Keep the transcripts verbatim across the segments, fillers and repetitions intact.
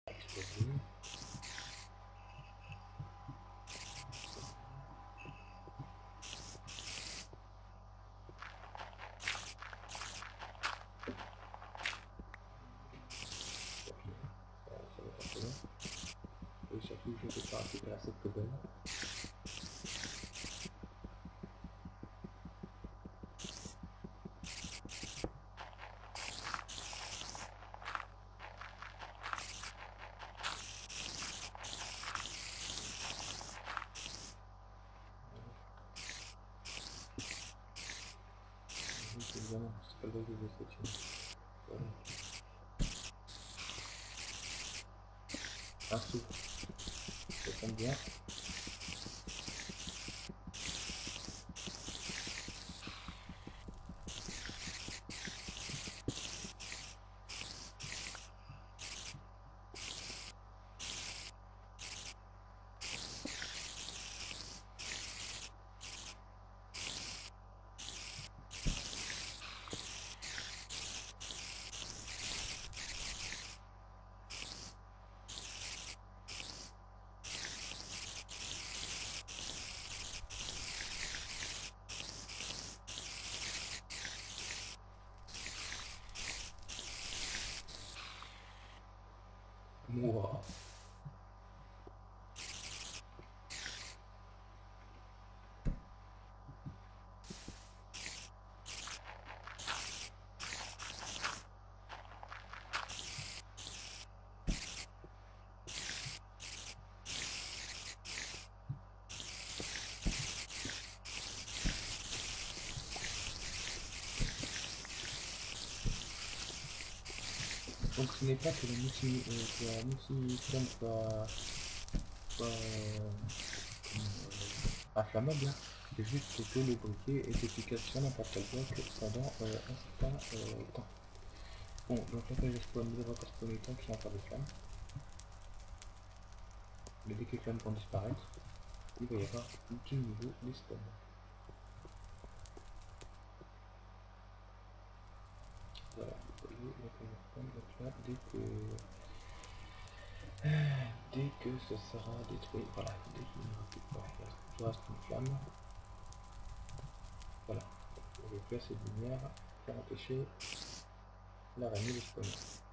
Exploser. Et surtout, je ne peux pas récupérer cette cobble. Évidemment, c'est pas le vrai que je sais tuer. Voilà. Un sou. Ça tombe bien. Wow. Donc ce n'est pas que la multi euh, que la multi-flame soit, soit euh, euh, inflammable, hein. C'est juste que le briquet est efficace sur n'importe quel bloc pendant euh, un certain euh, temps. Bon, donc là je spawn des records spawnétons qui ont encore des flammes. Mais dès que les flammes vont disparaître, il va y avoir du nouveau des spawns. Voilà, vous voyez, donc on va spawn, donc là, dès que dès que ce sera détruit, voilà, dès qu'il n'y aura plus de flamme, il reste une flamme. Voilà, je vais faire cette lumière pour empêcher l'araignée de spawner.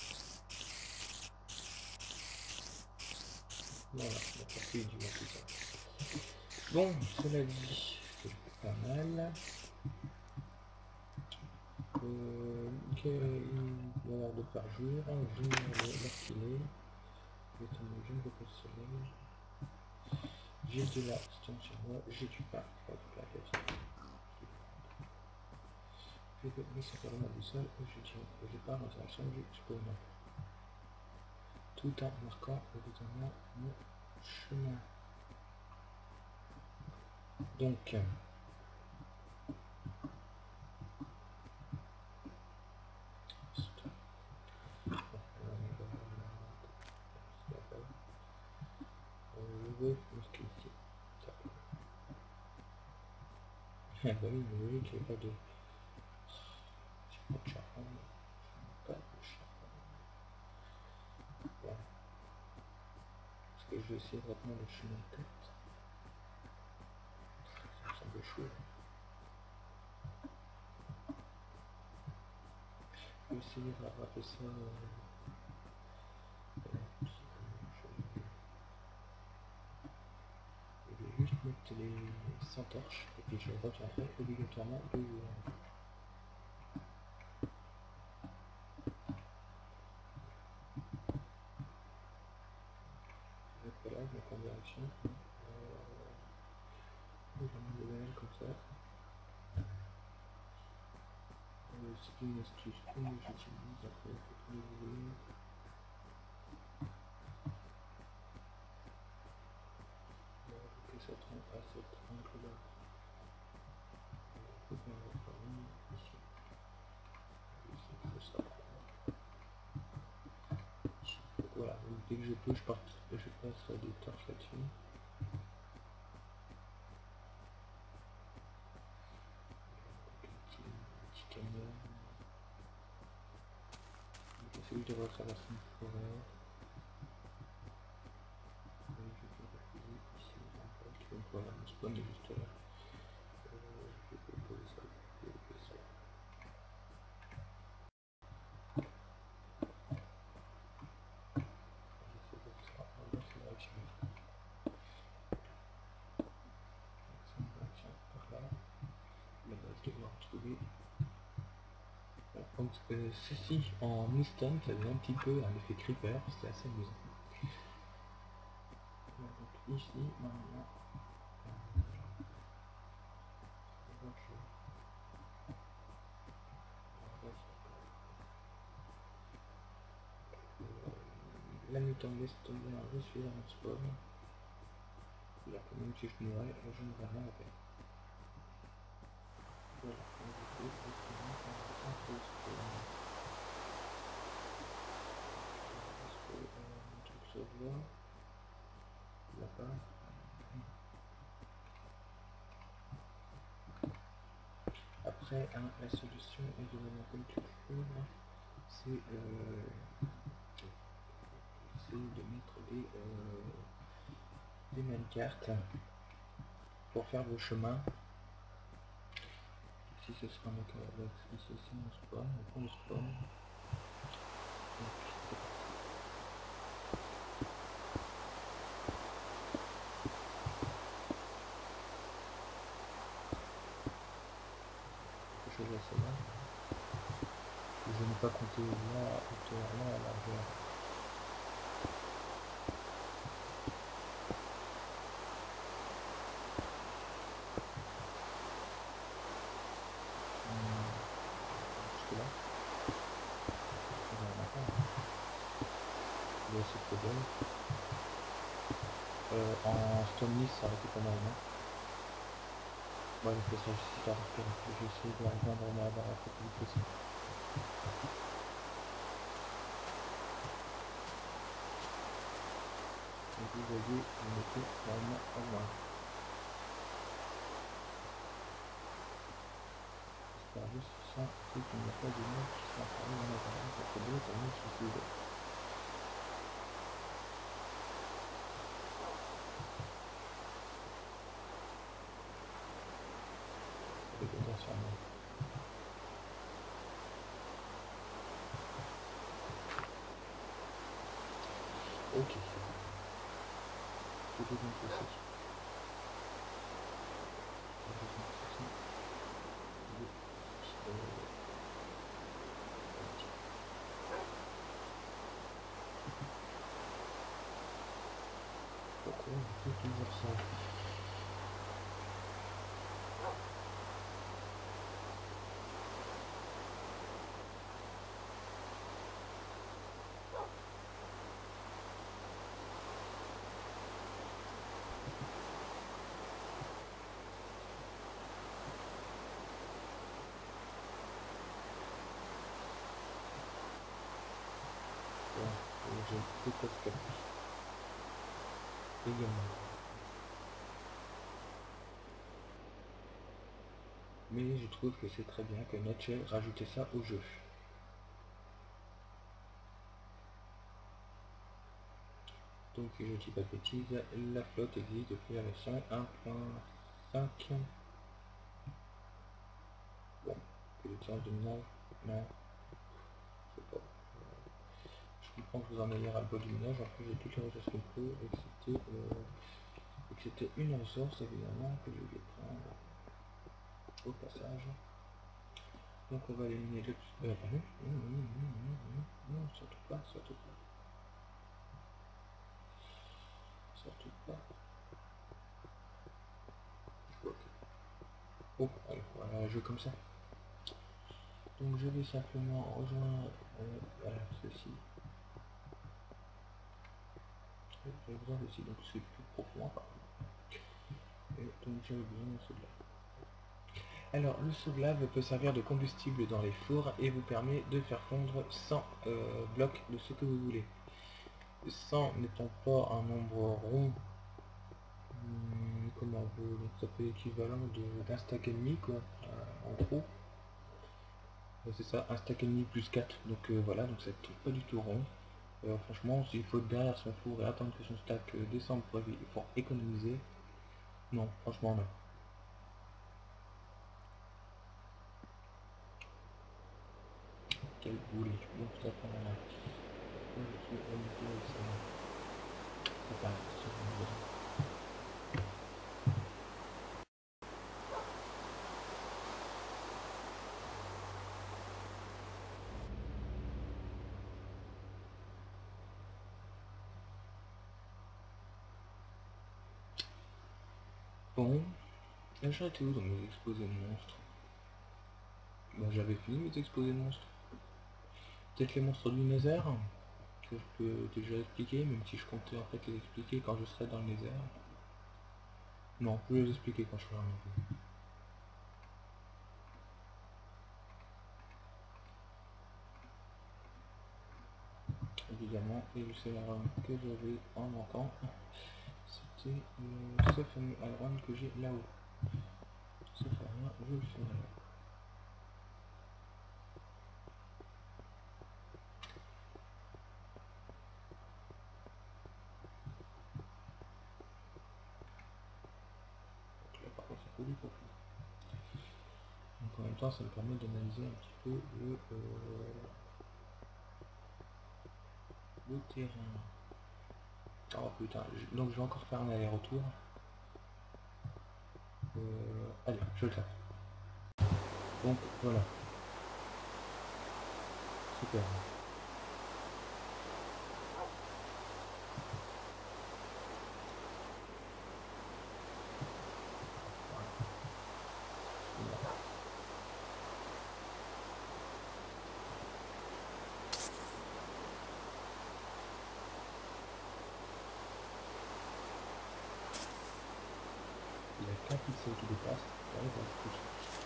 Voilà, on a fait du mal tout ça. Bon, cela dit, c'est pas mal. Euh, ok, il a l'air de faire jour, je vais l'heure qu'il est. Je vais tomber, je ne veux pas le soleil. J'ai de la stone sur moi, j'ai du pain. Je vais récupérer la pièce. Je vais mettre sur la boussole et je dis je pars en direction du spawn. Tout en marquant évidemment mon chemin. Donc, je vais jusqu'ici. Ah bah oui, mais oui, qu'il n'y a pas de... J'ai pas de charbon. Pas de charbon. Voilà. Parce que je vais essayer de retenir le chemin de tête. Ça me semble chaud. Je vais essayer de rattraper ça. Euh... Je vais juste mettre les cent torches et puis je retiendrai obligatoirement deux jours. Je vais là, je vais prendre direction. Euh... Je vais mettre des bananes comme ça. Euh, c'est une astuce que j'utilise après pour les vidéos. Que ça tombe à cet angle-là. Voilà, donc dès que je peux, je, parte, je passe des torches là-dessus. Petit, petit camion. Celui de retraverser une forêt. spawn est juste là. Euh, je vais poser ça, je vais poser ça. Je sais pas si ça va, on va se réactionner. Ça me réactionne par là. La base de devoir trouver. Donc euh, ceci en instant, ça donne un petit peu un effet creeper, c'est assez amusant. Donc ici, normalement, euh, la nuit tombée, c'est tombé un je suis dans mon spawn. Là, quand même si je mourais, je ne vais rien faire. Voilà, donc du coup, je vais finir par le centre de spawn. Est-ce que euh, mon truc se voit là-bas? Après, hein, la solution, évidemment, comme toujours, c'est euh, de mettre des, euh, des mêmes cartes pour faire vos chemins. Ici, ce sera donc avec ici aussi mon spawn, on prend le spawn. Donc, c'est parti. Quelque chose à celle-là. Je n'ai pas compté la hauteur, là, la largeur. Jusque là. Il y a ce problème. Euh, en stone ça aurait été pas mal, non? Ouais, je fais ça juste histoire de faire que j'essaie de rejoindre ma barre le plus vite possible. Donc vous voyez, on était vraiment pas loin. J'espère juste ça, c'est qu'il n'y a pas de monde qui soit apparu dans ma barre, parce que d'autres, on est sur le potentiellement. Ok. C'était donc ceci. Pourquoi on fait toujours ça? Je déteste Capi. Également. Mais je trouve que c'est très bien que Nature rajouté ça au jeu. Donc si je dis pas de bêtises, la flotte existe depuis la version un point cinq. Bon, que le temps de minage, non, je sais pas. Je comprends que vous en ayez ras le bas du minage, après j'ai toutes les ressources qu'il faut, et que c'était euh, et que c'était une ressource évidemment que je vais prendre au passage. Donc on va éliminer le... Euh, bah non, non, non, non, non, non, non, surtout pas, surtout pas. Surtout pas. Ok. Oh, allez, voilà, un jeu comme ça. Donc je vais simplement rejoindre euh, voilà, ceci. J'ai besoin de ci, donc c'est plus profond par contre. Et donc j'ai besoin de cela. Alors le sous-lave peut servir de combustible dans les fours et vous permet de faire fondre cent euh, blocs de ce que vous voulez. cent n'étant pas un nombre rond, hum, comment vous, donc ça fait l'équivalent d'un stack et demi quoi, euh, en gros. C'est ça, un stack et demi plus quatre, donc euh, voilà, donc ça n'est pas du tout rond. Euh, franchement, s'il faut être derrière son four et attendre que son stack euh, descende pour, pour économiser, Non, franchement non. Quel boulet. Donc ça prend la... Pourquoi je suis au milieu de ça? C'est pas c'est pas bien. Bon, là j'ai été où dans mes exposés de monstres? Bah j'avais fini mes exposés de monstres. Peut-être les monstres du Nether, que je peux déjà expliquer, même si je comptais en fait les expliquer quand je serai dans le Nether. Non, je vais les expliquer quand je serai dans le Nether. Évidemment, et c'est la run que j'avais en manquant. C'était euh, ce fameux run que j'ai là-haut. Ça fait rien, je le ferai là. Donc là par contre c'est plus pour faire. Donc en même temps ça me permet d'analyser un petit peu le, euh, le terrain. Oh putain, je- donc je vais encore faire un aller-retour. Euh, allez, je le tape. Donc voilà, super. Il y a qu'un pixel qui dépasse, j'arrive à le toucher.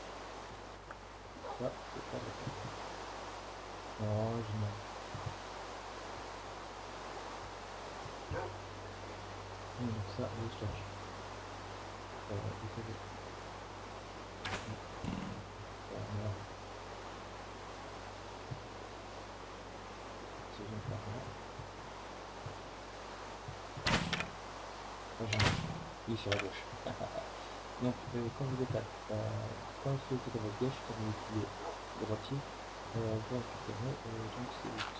Ça, c'est pas d'accord. Oh, génial. Hum, donc ça, le stock. Euh, vous savez. Oh, merde. C'est bien par là. Oh, génial. Oui, sur la gauche. Donc, euh, quand vous êtes à, euh, quand vous êtes à votre gauche, quand vous appuyez droitier, euh, vous récupérez, euh, donc c'est juste.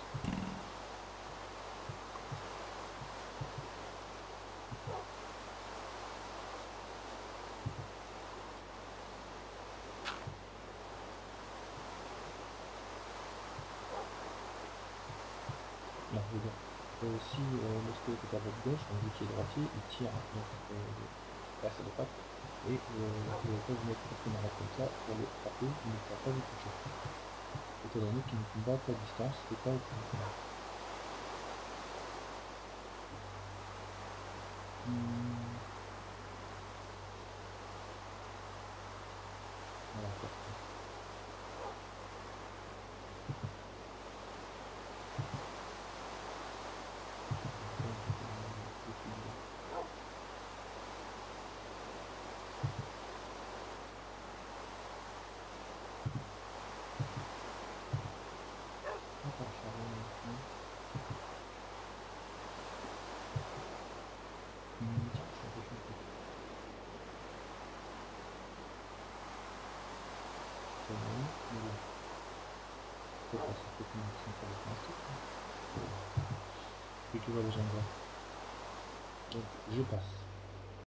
Non, je veux dire, euh, si euh, le squelette est à votre gauche, donc vous qui est droitier, il tire donc euh, vers sa droite, et euh, vous pouvez vous mettre une arrêt comme ça pour le frapper, il ne pourra pas vous toucher. Étant donné qu'il ne combat pas à distance, c'est pas au point. Hmm. Voilà, quoi. Attends, je suis arrivé ici. Hmm, tiens, ça fait chaud. C'est bon, mais bon. C'est pas ça, c'est une action pour le plastique. Et tu vois les gens là. Donc, je passe.